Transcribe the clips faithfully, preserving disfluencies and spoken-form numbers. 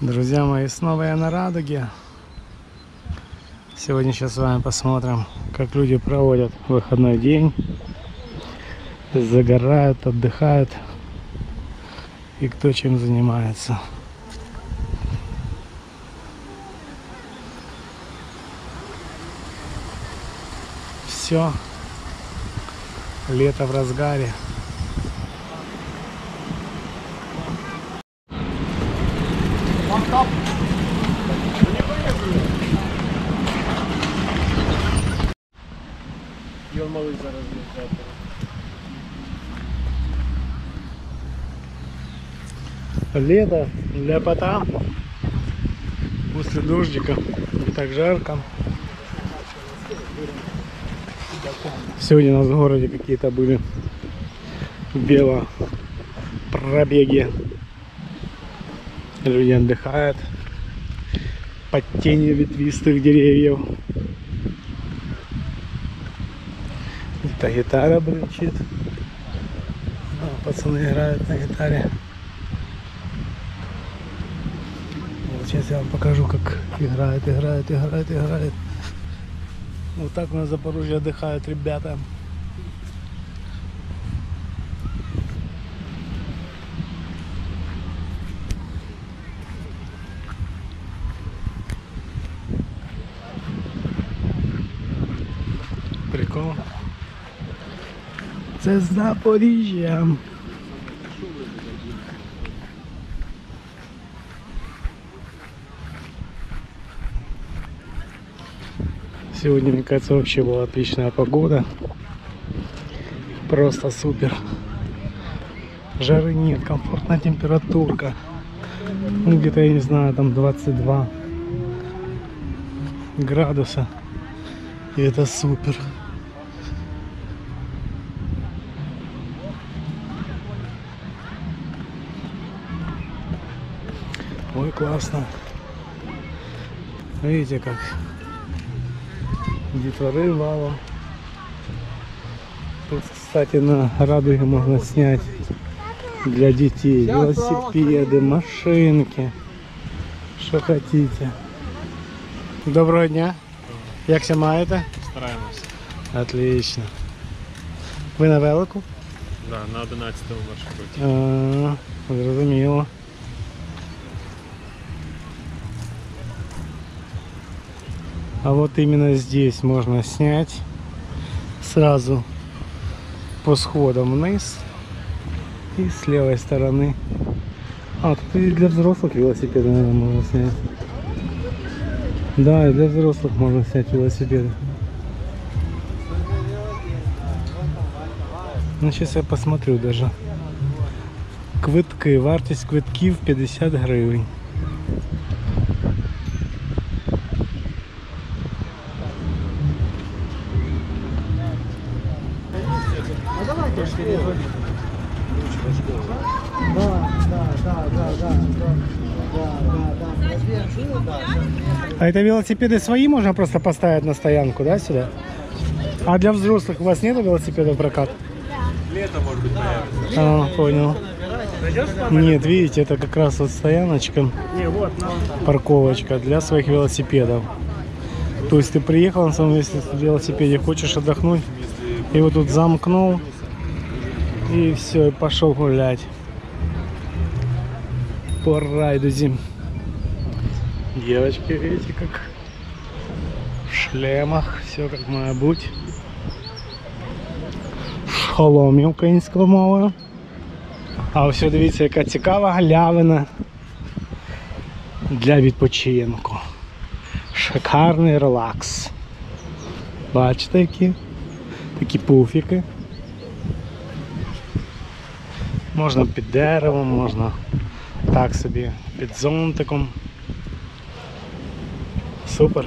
Друзья мои, снова я на Радуге. Сегодня сейчас с вами посмотрим, как люди проводят выходной день, загорают, отдыхают и кто чем занимается. Все, лето в разгаре. И он малый зараз лежит. Лето, ляпота. После дождика не так жарко. Сегодня у нас в городе какие-то были велопробеги. Люди отдыхают под тенью ветвистых деревьев. Это гитара брычит. А, пацаны играют на гитаре. Вот сейчас я вам покажу, как играет, играет, играет, играет. Вот так на Запорожье отдыхают ребята. Прикол. Це Запоріжжя. Сегодня, мне кажется, вообще была отличная погода. Просто супер. Жары нет, комфортная температурка. Ну, где-то, я не знаю, там двадцать два градуса. И это супер. Ой, классно. Видите, как детворы валом. Тут, кстати, на Радуге можно снять для детей велосипеды, машинки, что хотите. Доброго дня. Як ся маєте? Стараємося. Отлично. Ви на велику? Да, на одинадцятому маршруті. А, зрозуміло. А вот именно здесь можно снять сразу по сходам вниз и с левой стороны. А, тут и для взрослых велосипеды, наверное, можно снять. Да, и для взрослых можно снять велосипеды. Ну, сейчас я посмотрю даже. Квитки, вартість квитків п'ятдесят гривень. А это велосипеды свои можно просто поставить на стоянку, да, сюда? А для взрослых у вас нет велосипедов в прокат? Лето, может быть, появится. А, понял. Нет, видите, это как раз вот стояночка, парковочка для своих велосипедов. То есть ты приехал на своем велосипеде, хочешь отдохнуть, и вот тут замкнул, и все, и пошел гулять по Райдузі. Девочки, видите, как в шлемах, все как має бути. Шоломі українською мовою. А ось дивіться, яка цікава галявина для відпочинку. Шикарний релакс. Бачите, які? Такі пуфіки. Можна під деревом, можна так собі під зонтиком. Супер.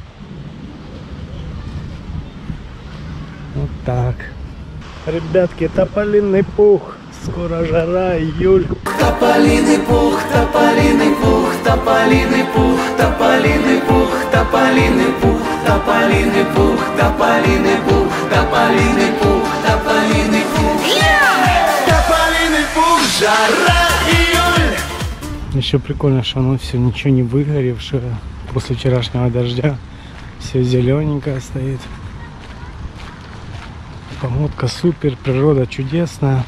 Вот так. Ребятки, тополиный пух. Скоро жара, июль. Тополиный пух, тополиный пух, тополиный пух, тополиный пух, тополиный пух, тополиный пух, тополиный пух, тополиный пух, тополиный пух, тополиный пух, жара, июль. еще прикольно, что оно все ничего не выгоревшее после вчерашнего дождя. Все зелененькое стоит. Погодка супер, природа чудесная.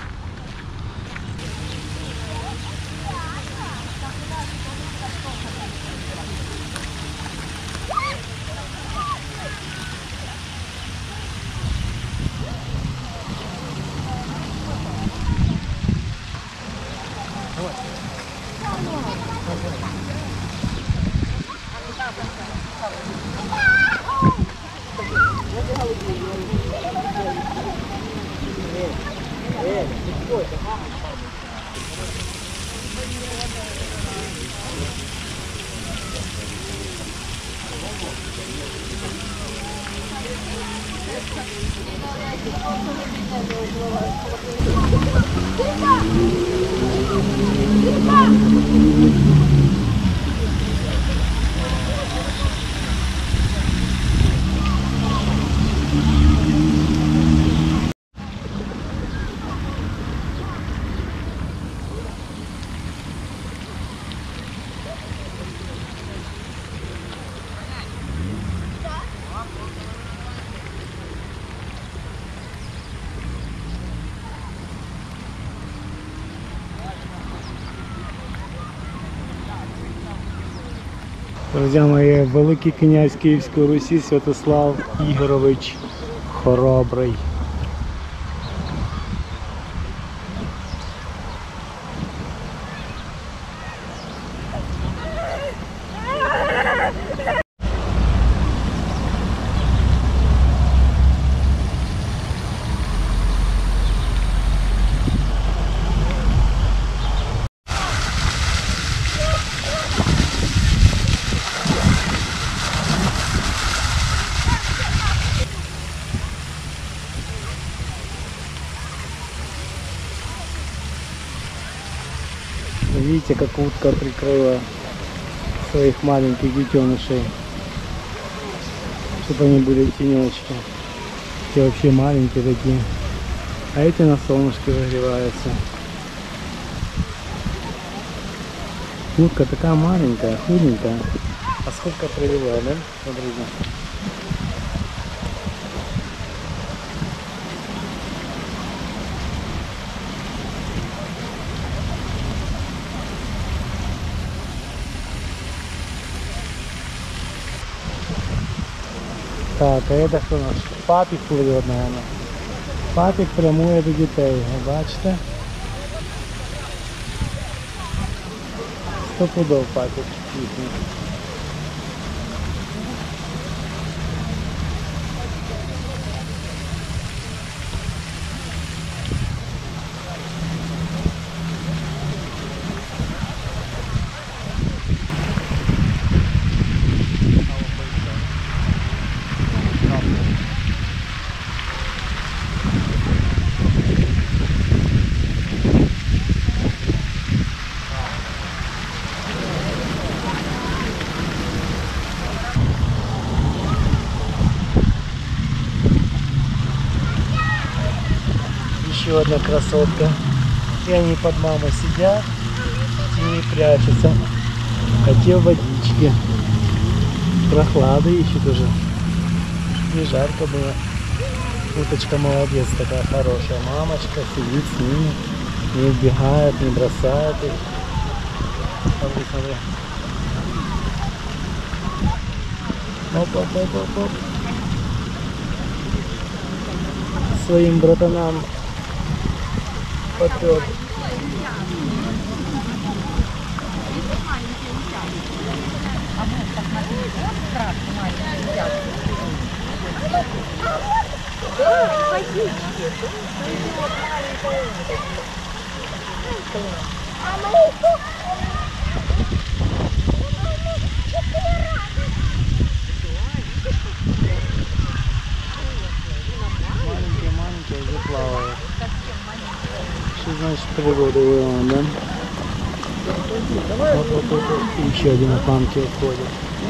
Друзі мої, великий князь Київської Русі Святослав Ігорович Хоробрий. Видите, как утка прикрыла своих маленьких детенышей, чтобы они были в тенечке. Те вообще маленькие такие, а эти на солнышке загреваются. Утка такая маленькая, худенькая, а сколько привела, да, смотрите. Так, а это что у нас? Папик плывет, наверное. Папик прямує до дітей, ви бачите? Сто пудов папик їхній. Еще одна красотка. И они под мамой сидят и прячутся. А те в водичке. Прохлады ищут уже. Не жарко было. Уточка молодец, такая хорошая. Мамочка сидит с ними. Не убегает, не бросает их. Смотри, смотри. Оп, оп, оп, оп, оп. Своим братанам попёр. Маленькие-маленькие уже плавают. Что значит природа вывела, да? Вот, вот, вот, вот. Еще один на панке уходит.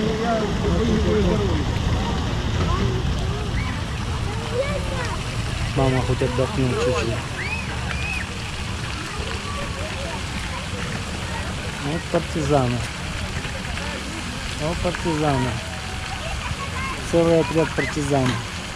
Мама хоть отдохнет чуть-чуть. Вот партизаны. Вот партизаны. Целый отряд партизан.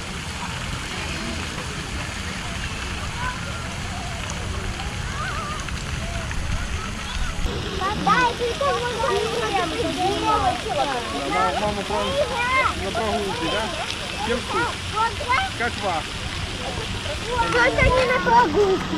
Мама на прогулке, да? Кем как вас? Только не на прогулке.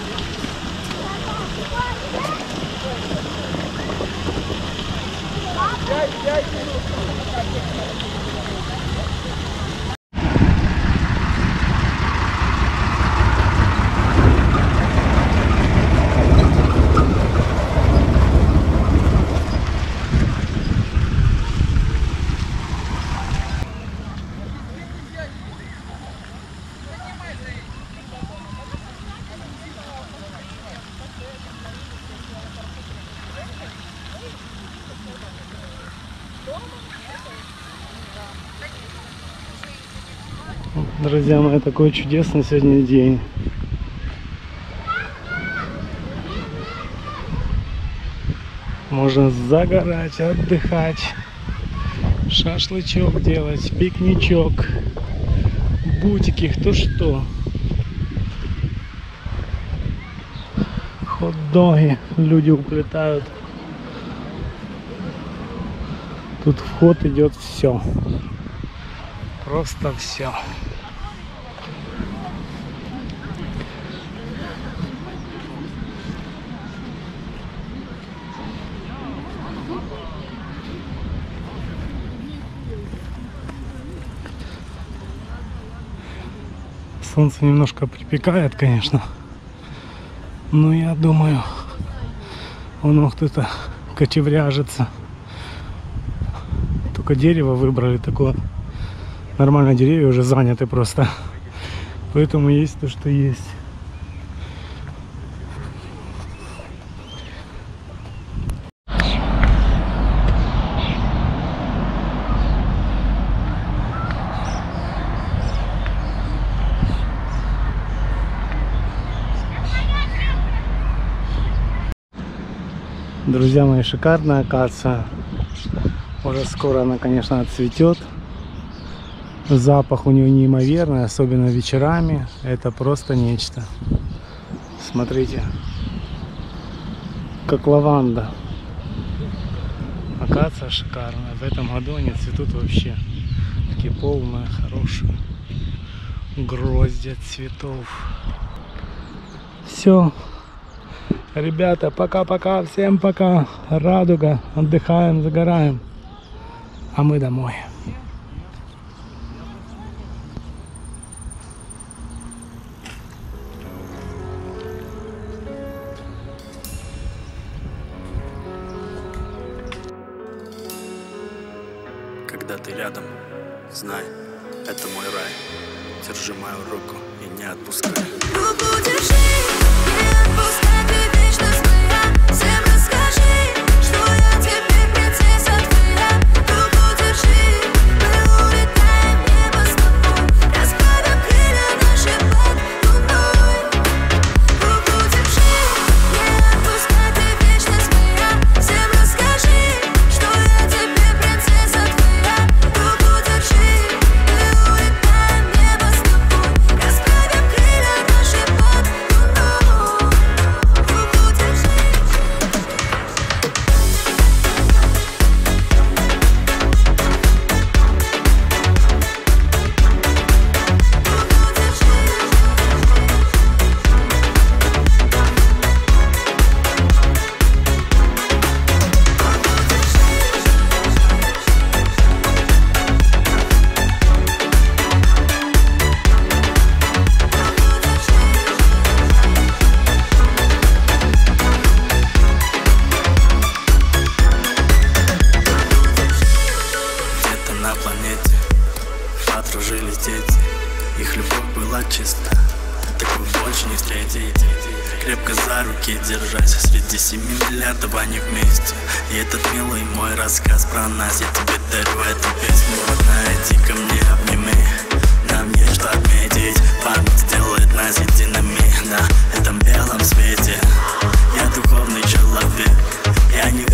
Друзья мои, такой чудесный сегодня день. Можно загорать, отдыхать, шашлычок делать, пикничок, бутики, кто что. Хот-доги люди уплетают. Тут вход идет все. Просто все. Солнце немножко припекает, конечно, но я думаю, оно кто-то кочевряжется. Только дерево выбрали такое. Нормально, деревья уже заняты просто. Поэтому есть то, что есть. Друзья мои, шикарная акация. Уже скоро она, конечно, отцветет. Запах у нее неимоверный, особенно вечерами. Это просто нечто. Смотрите, как лаванда. Акация шикарная. В этом году они цветут вообще. Такие полные, хорошие. Гроздья цветов. Все. Ребята, пока-пока. Всем пока. Радуга. Отдыхаем, загораем. А мы домой. Когда ты рядом, знай, это мой рай. Держи мою руку и не отпускай. Руку держи, не отпускай, ты вечность моя. Всем расскажи, что я теперь принцесса твоя. Руку держи, мы улетаем в небо с тобой. Расправим крылья наши под луной. Руку держи, не отпускай, ты вечность моя. Всем расскажи, что я теперь принцесса твоя. Руку держи, мы улетаем в небо с тобой. Расправим крылья наши под луной. Руку держи. Где-то на планете подружились дети. Их любовь была чиста, такую больше не встретить. Крепко за руки держась, среди семи миллиардов они вместе. И этот милый мой рассказ про нас я тебе дарю эту песню. Родная, иди ко мне, обними. Нам есть что отметить. Память сделает нас едиными на этом белом свете. Я духовный человек, я не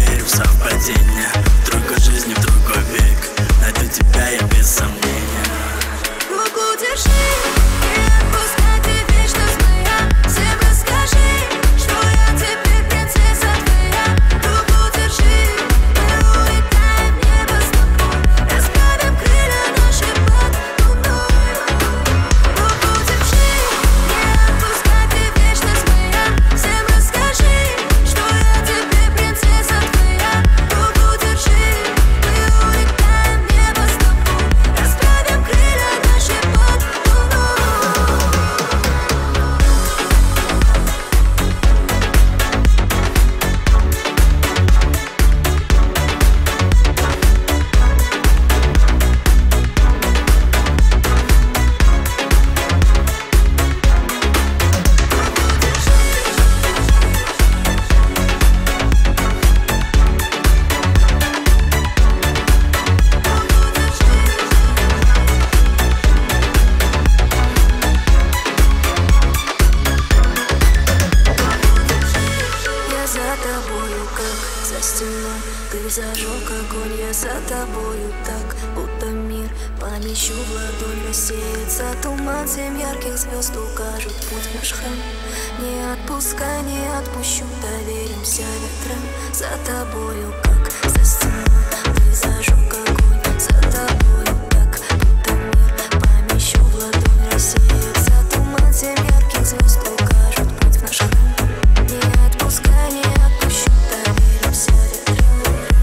Ты зажег огонь, я за тобою так, будто мир помещу в ладонь, рассеется туман, семь ярких звезд укажут путь в наш храм. Не отпускай, не отпущу, доверимся ветрам. За тобою, как за стеной, ты зажег огонь, за тобою так, будто мир помещу в ладонь, рассеется туман, семь ярких звезд укажут путь в наш храм. Не отпускай, не отпущу, доверимся ветрам.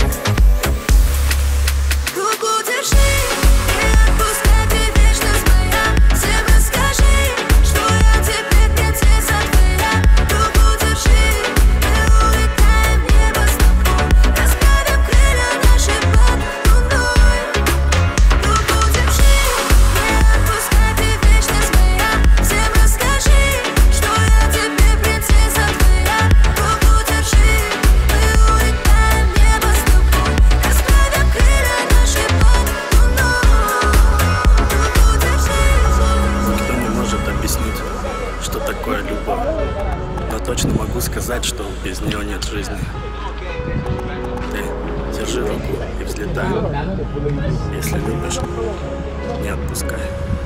Руку держи, не отпускай, ты вечность моя. Всем расскажи, что я теперь принцесса твоя. Руку держи, мы улетаем в небо с тобой, расправим крылья наши под луной. Руку держи, не отпускай, ты вечность моя. Всем расскажи, что я теперь принцесса твоя. Руку держи, мы улетаем в небо с тобой, расправим крылья наши под луной. Руку держи. Никто не может объяснить, что такое любовь, но точно могу сказать, что без нее нет жизни. Ты держи руку и взлетай. Если любишь, не отпускай.